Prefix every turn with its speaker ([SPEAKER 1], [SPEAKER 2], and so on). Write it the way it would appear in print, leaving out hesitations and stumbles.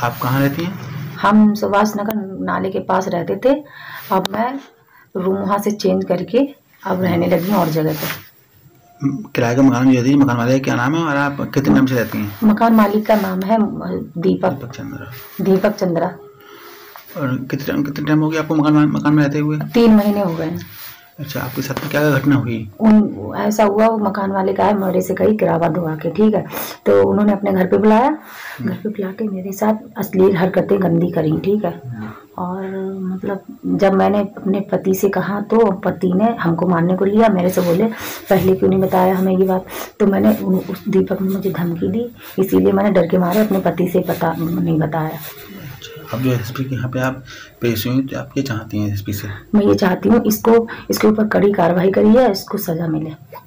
[SPEAKER 1] आप कहाँ रहती हैं?
[SPEAKER 2] हम सुभाष नगर नाले के पास रहते थे। अब मैं रूम वहाँ से चेंज करके अब रहने लगी हूँ और जगह पे।
[SPEAKER 1] किराए का मकान जो है, मकान वाले का क्या नाम है और आप कितने टाइम से रहती हैं?
[SPEAKER 2] मकान मालिक का नाम है दीपक चंद्रा।
[SPEAKER 1] और कितने टाइम हो गया आपको मकान में रहते हुए?
[SPEAKER 2] 3 महीने हो गए हैं।
[SPEAKER 1] अच्छा, आपके साथ में क्या घटना हुई?
[SPEAKER 2] ऐसा हुआ, वो मकान वाले का है, मेरे से कही किराया दुआ के, ठीक है, तो उन्होंने अपने घर पे बुलाया। घर पे बुला के मेरे साथ अश्लील हरकतें गंदी करी, ठीक है। और मतलब जब मैंने अपने पति से कहा तो पति ने हमको मारने को लिया। मेरे से बोले पहले क्यों नहीं बताया हमें ये बात। तो मैंने उस दीपक ने मुझे धमकी दी, इसीलिए मैंने डर के मारे अपने पति से नहीं बताया।
[SPEAKER 1] अब जो एसपी के यहाँ पे आप पेश हुई, तो आप क्या चाहती हैं एसपी से?
[SPEAKER 2] मैं ये चाहती हूँ इसके ऊपर कड़ी कार्रवाई करी है, इसको सजा मिले।